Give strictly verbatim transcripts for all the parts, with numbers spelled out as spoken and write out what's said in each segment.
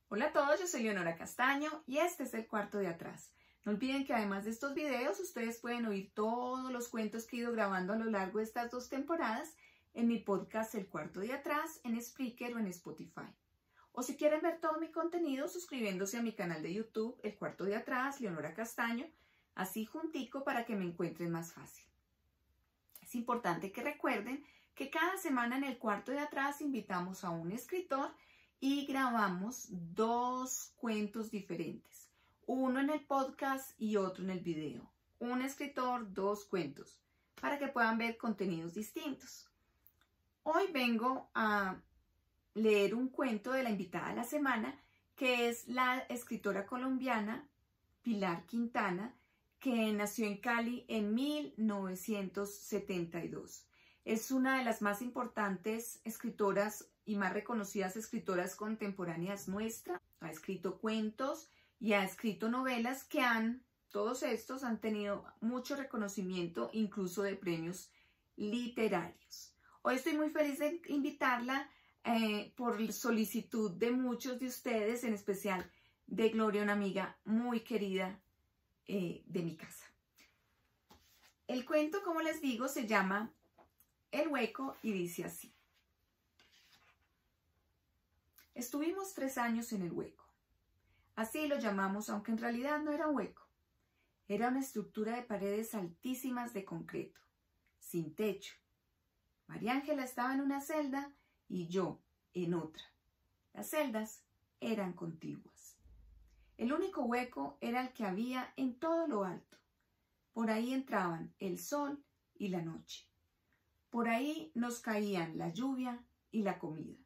Hola a todos, yo soy Leonora Castaño y este es el cuarto de atrás. No olviden que además de estos videos, ustedes pueden oír todos los cuentos que he ido grabando a lo largo de estas dos temporadas en mi podcast El Cuarto de Atrás, en Spreaker o en Spotify. O si quieren ver todo mi contenido, suscribiéndose a mi canal de YouTube, El Cuarto de Atrás, Leonora Castaño, así juntico para que me encuentren más fácil. Es importante que recuerden que cada semana en El Cuarto de Atrás invitamos a un escritor y grabamos dos cuentos diferentes, uno en el podcast y otro en el video. Un escritor, dos cuentos, para que puedan ver contenidos distintos. Hoy vengo a leer un cuento de la invitada de la semana, que es la escritora colombiana Pilar Quintana, que nació en Cali en mil novecientos setenta y dos. Es una de las más importantes escritoras y más reconocidas escritoras contemporáneas nuestra. Ha escrito cuentos y ha escrito novelas que han, todos estos han tenido mucho reconocimiento, incluso de premios literarios. Hoy estoy muy feliz de invitarla eh, por solicitud de muchos de ustedes, en especial de Gloria, una amiga muy querida eh, de mi casa. El cuento, como les digo, se llama El Hueco y dice así. Estuvimos tres años en el hueco. Así lo llamamos, aunque en realidad no era un hueco. Era una estructura de paredes altísimas de concreto, sin techo. María Ángela estaba en una celda y yo en otra. Las celdas eran contiguas. El único hueco era el que había en todo lo alto. Por ahí entraban el sol y la noche. Por ahí nos caían la lluvia y la comida.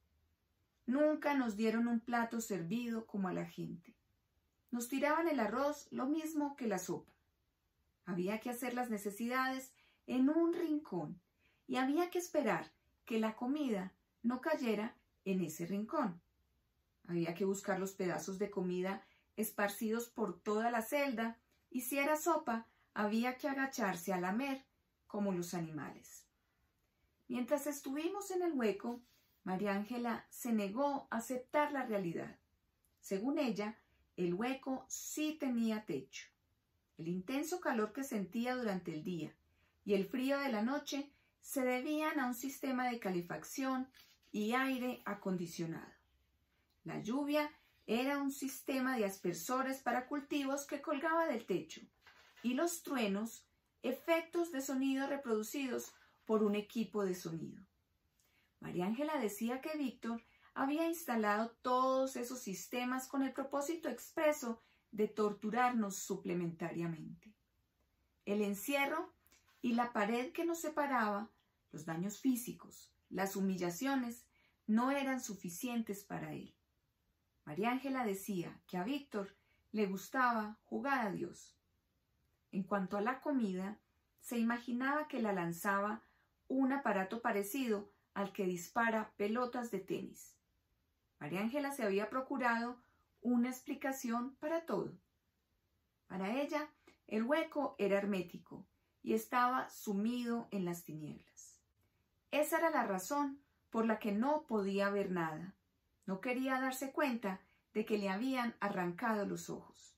Nunca nos dieron un plato servido como a la gente. Nos tiraban el arroz lo mismo que la sopa. Había que hacer las necesidades en un rincón y había que esperar que la comida no cayera en ese rincón. Había que buscar los pedazos de comida esparcidos por toda la celda y si era sopa, había que agacharse a lamer como los animales. Mientras estuvimos en el hueco, María Ángela se negó a aceptar la realidad. Según ella, el hueco sí tenía techo. El intenso calor que sentía durante el día y el frío de la noche se debían a un sistema de calefacción y aire acondicionado. La lluvia era un sistema de aspersores para cultivos que colgaba del techo y los truenos, efectos de sonido reproducidos por un equipo de sonido. María Ángela decía que Víctor había instalado todos esos sistemas con el propósito expreso de torturarnos suplementariamente. El encierro y la pared que nos separaba, los daños físicos, las humillaciones, no eran suficientes para él. María Ángela decía que a Víctor le gustaba jugar a Dios. En cuanto a la comida, se imaginaba que la lanzaba un aparato parecido al que dispara pelotas de tenis. María Ángela se había procurado una explicación para todo. Para ella, el hueco era hermético y estaba sumido en las tinieblas. Esa era la razón por la que no podía ver nada. No quería darse cuenta de que le habían arrancado los ojos.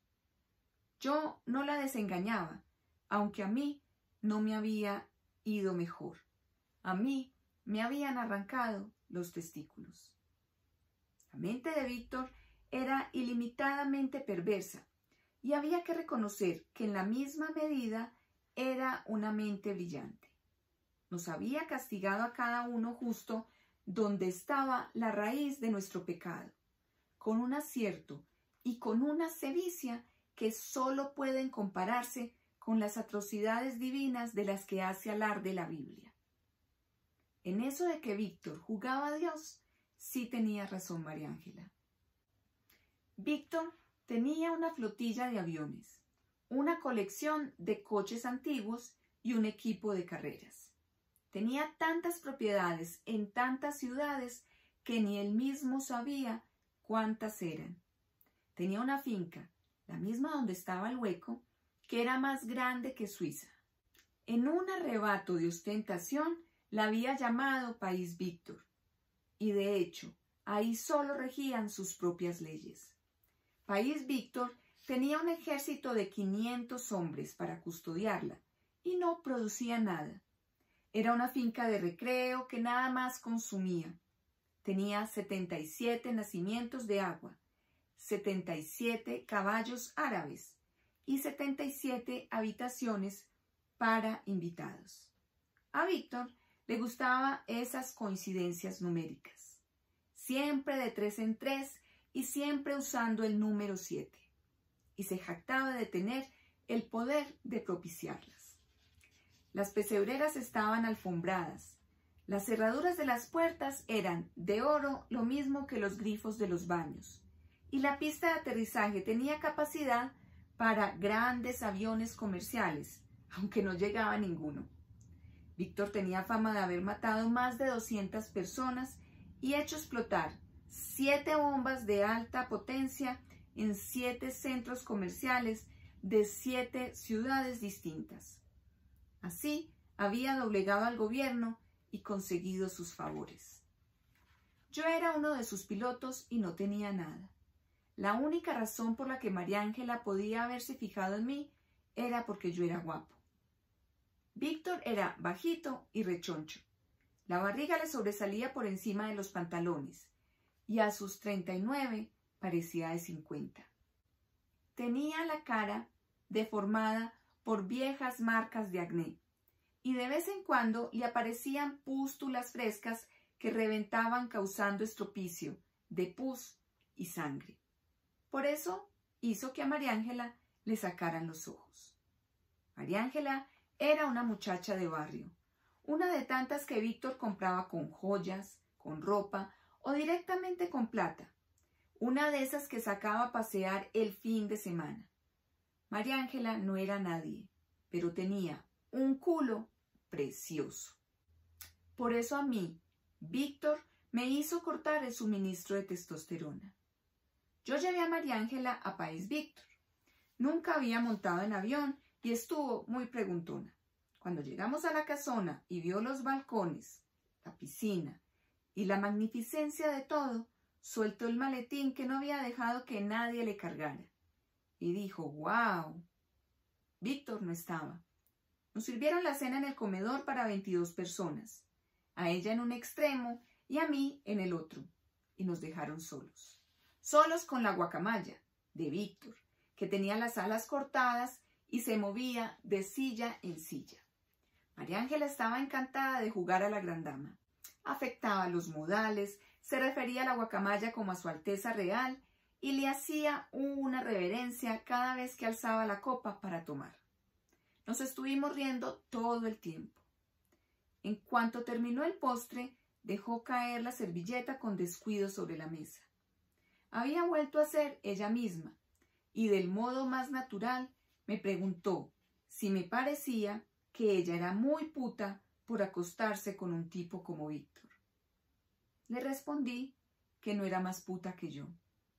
Yo no la desengañaba, aunque a mí no me había ido mejor. A mí me habían arrancado los testículos. La mente de Víctor era ilimitadamente perversa y había que reconocer que en la misma medida era una mente brillante. Nos había castigado a cada uno justo donde estaba la raíz de nuestro pecado, con un acierto y con una sevicia que solo pueden compararse con las atrocidades divinas de las que hace alarde la Biblia. En eso de que Víctor jugaba a Dios, sí tenía razón María Ángela. Víctor tenía una flotilla de aviones, una colección de coches antiguos y un equipo de carreras. Tenía tantas propiedades en tantas ciudades que ni él mismo sabía cuántas eran. Tenía una finca, la misma donde estaba el hueco, que era más grande que Suiza. En un arrebato de ostentación, la había llamado País Víctor, y de hecho, Ahí solo regían sus propias leyes. País Víctor tenía un ejército de quinientos hombres para custodiarla y no producía nada. Era una finca de recreo que nada más consumía. Tenía setenta y siete nacimientos de agua, setenta y siete caballos árabes y setenta y siete habitaciones para invitados. A Víctor le gustaban esas coincidencias numéricas, siempre de tres en tres y siempre usando el número siete, y se jactaba de tener el poder de propiciarlas. Las pesebreras estaban alfombradas, las cerraduras de las puertas eran de oro, lo mismo que los grifos de los baños, y la pista de aterrizaje tenía capacidad para grandes aviones comerciales, aunque no llegaba ninguno. Víctor tenía fama de haber matado más de doscientas personas y hecho explotar siete bombas de alta potencia en siete centros comerciales de siete ciudades distintas. Así había doblegado al gobierno y conseguido sus favores. Yo era uno de sus pilotos y no tenía nada. La única razón por la que María Ángela podía haberse fijado en mí era porque yo era guapo. Víctor era bajito y rechoncho. La barriga le sobresalía por encima de los pantalones y a sus treinta y nueve parecía de cincuenta. Tenía la cara deformada por viejas marcas de acné y de vez en cuando le aparecían pústulas frescas que reventaban causando estropicio de pus y sangre. Por eso hizo que a María Ángela le sacaran los ojos. María Ángela era una muchacha de barrio, una de tantas que Víctor compraba con joyas, con ropa o directamente con plata, una de esas que sacaba a pasear el fin de semana. María Ángela no era nadie, pero tenía un culo precioso. Por eso a mí, Víctor me hizo cortar el suministro de testosterona. Yo llevé a María Ángela a País Víctor. Nunca había montado en avión y estuvo muy preguntona. Cuando llegamos a la casona y vio los balcones, la piscina y la magnificencia de todo, soltó el maletín que no había dejado que nadie le cargara y dijo: «¡Wow!». Víctor no estaba. Nos sirvieron la cena en el comedor para veintidós personas, a ella en un extremo y a mí en el otro, y nos dejaron solos. Solos con la guacamaya de Víctor, que tenía las alas cortadas y se movía de silla en silla. María Ángela estaba encantada de jugar a la gran dama. Afectaba los modales, se refería a la guacamaya como a su Alteza Real y le hacía una reverencia cada vez que alzaba la copa para tomar. Nos estuvimos riendo todo el tiempo. En cuanto terminó el postre, dejó caer la servilleta con descuido sobre la mesa. Había vuelto a ser ella misma y del modo más natural me preguntó si me parecía que ella era muy puta por acostarse con un tipo como Víctor. Le respondí que no era más puta que yo.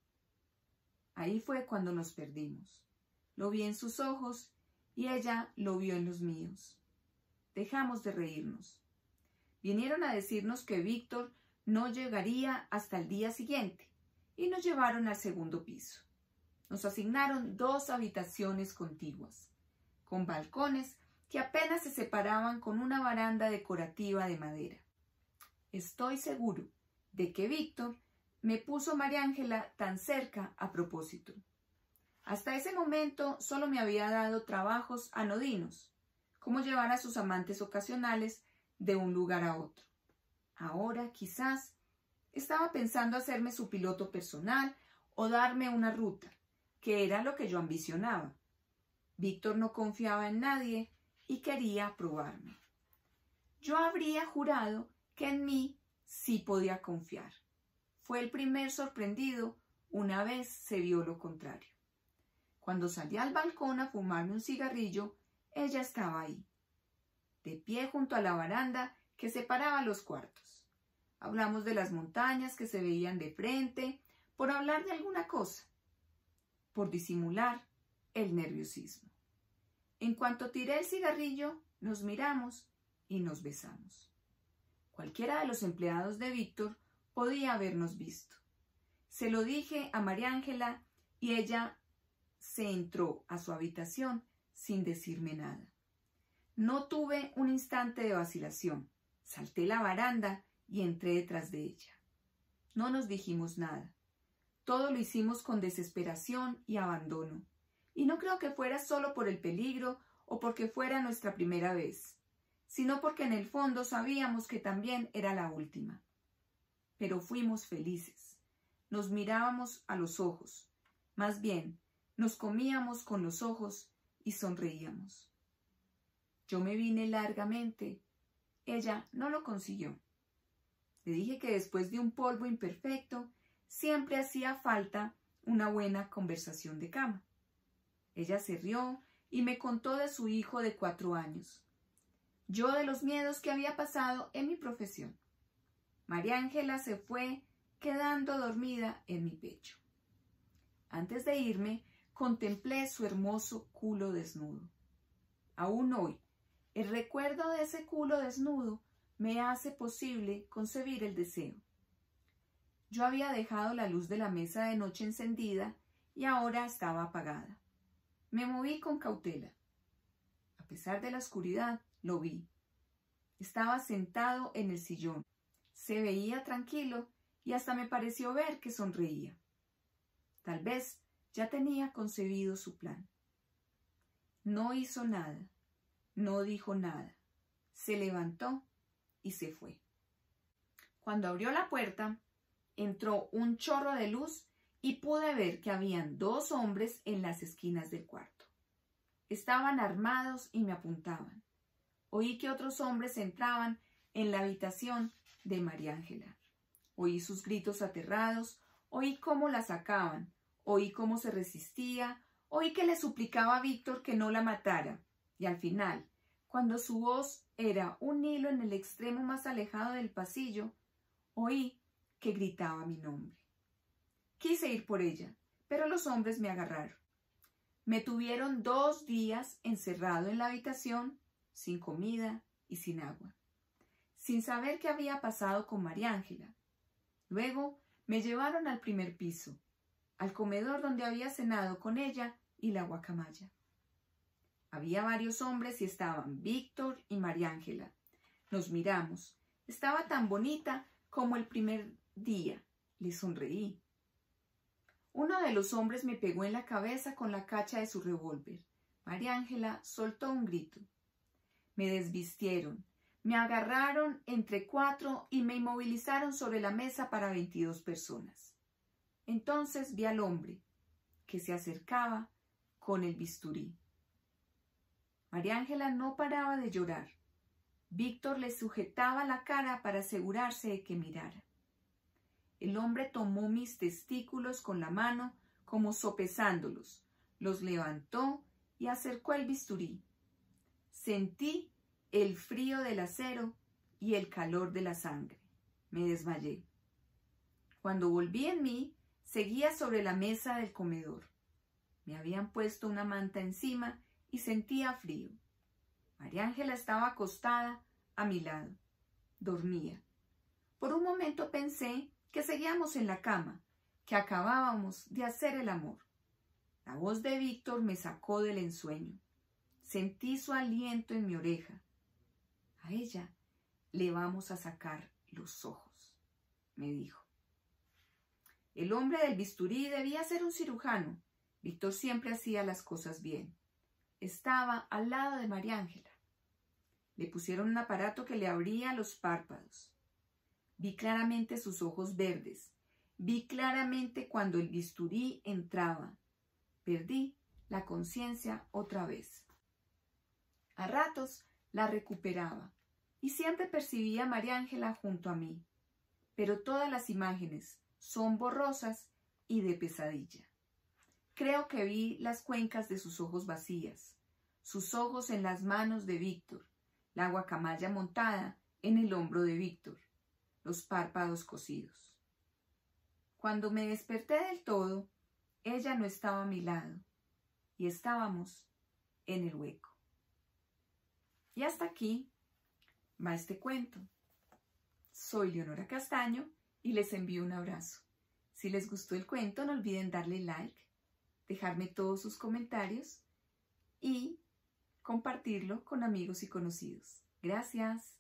Ahí fue cuando nos perdimos. Lo vi en sus ojos y ella lo vio en los míos. Dejamos de reírnos. Vinieron a decirnos que Víctor no llegaría hasta el día siguiente y nos llevaron al segundo piso. Nos asignaron dos habitaciones contiguas, con balcones que apenas se separaban con una baranda decorativa de madera. Estoy seguro de que Víctor me puso María Ángela tan cerca a propósito. Hasta ese momento solo me había dado trabajos anodinos, como llevar a sus amantes ocasionales de un lugar a otro. Ahora, quizás, estaba pensando hacerme su piloto personal o darme una ruta, que era lo que yo ambicionaba. Víctor no confiaba en nadie y quería probarme. Yo habría jurado que en mí sí podía confiar. Fue el primer sorprendido una vez se vio lo contrario. Cuando salí al balcón a fumarme un cigarrillo, ella estaba ahí, de pie junto a la baranda que separaba los cuartos. Hablamos de las montañas que se veían de frente, por hablar de alguna cosa, por disimular el nerviosismo. En cuanto tiré el cigarrillo, nos miramos y nos besamos. Cualquiera de los empleados de Víctor podía habernos visto. Se lo dije a María Ángela y ella se entró a su habitación sin decirme nada. No tuve un instante de vacilación. Salté la baranda y entré detrás de ella. No nos dijimos nada. Todo lo hicimos con desesperación y abandono. Y no creo que fuera solo por el peligro o porque fuera nuestra primera vez, sino porque en el fondo sabíamos que también era la última. Pero fuimos felices. Nos mirábamos a los ojos. Más bien, nos comíamos con los ojos y sonreíamos. Yo me vine largamente. Ella no lo consiguió. Le dije que después de un polvo imperfecto, siempre hacía falta una buena conversación de cama. Ella se rió y me contó de su hijo de cuatro años. Yo de los miedos que había pasado en mi profesión. María Ángela se fue quedando dormida en mi pecho. Antes de irme, contemplé su hermoso culo desnudo. Aún hoy, el recuerdo de ese culo desnudo me hace posible concebir el deseo. Yo había dejado la luz de la mesa de noche encendida y ahora estaba apagada. Me moví con cautela. A pesar de la oscuridad, lo vi. Estaba sentado en el sillón. Se veía tranquilo y hasta me pareció ver que sonreía. Tal vez ya tenía concebido su plan. No hizo nada, no dijo nada. Se levantó y se fue. Cuando abrió la puerta, entró un chorro de luz y pude ver que habían dos hombres en las esquinas del cuarto. Estaban armados y me apuntaban. Oí que otros hombres entraban en la habitación de María Ángela. Oí sus gritos aterrados, oí cómo la sacaban, oí cómo se resistía, oí que le suplicaba a Víctor que no la matara, y al final, cuando su voz era un hilo en el extremo más alejado del pasillo, oí que gritaba mi nombre. Quise ir por ella, pero los hombres me agarraron. Me tuvieron dos días encerrado en la habitación, sin comida y sin agua, sin saber qué había pasado con María Ángela. Luego me llevaron al primer piso, al comedor donde había cenado con ella y la guacamaya. Había varios hombres y estaban Víctor y María Ángela. Nos miramos. Estaba tan bonita como el primer día. Le sonreí. Uno de los hombres me pegó en la cabeza con la cacha de su revólver. María Ángela soltó un grito. Me desvistieron, me agarraron entre cuatro y me inmovilizaron sobre la mesa para veintidós personas. Entonces vi al hombre, que se acercaba con el bisturí. María Ángela no paraba de llorar. Víctor le sujetaba la cara para asegurarse de que mirara. El hombre tomó mis testículos con la mano como sopesándolos, los levantó y acercó el bisturí. Sentí el frío del acero y el calor de la sangre. Me desmayé. Cuando volví en mí, seguía sobre la mesa del comedor. Me habían puesto una manta encima y sentía frío. María Ángela estaba acostada a mi lado. Dormía. Por un momento pensé que seguíamos en la cama, que acabábamos de hacer el amor. La voz de Víctor me sacó del ensueño. Sentí su aliento en mi oreja. A ella le vamos a sacar los ojos, me dijo. El hombre del bisturí debía ser un cirujano. Víctor siempre hacía las cosas bien. Estaba al lado de María Ángela. Le pusieron un aparato que le abría los párpados. Vi claramente sus ojos verdes. Vi claramente cuando el bisturí entraba. Perdí la conciencia otra vez. A ratos la recuperaba y siempre percibía a María Ángela junto a mí. Pero todas las imágenes son borrosas y de pesadilla. Creo que vi las cuencas de sus ojos vacías, sus ojos en las manos de Víctor, la guacamaya montada en el hombro de Víctor, los párpados cosidos. Cuando me desperté del todo, ella no estaba a mi lado y estábamos en el hueco. Y hasta aquí va este cuento. Soy Leonora Castaño y les envío un abrazo. Si les gustó el cuento, no olviden darle like, dejarme todos sus comentarios y compartirlo con amigos y conocidos. Gracias.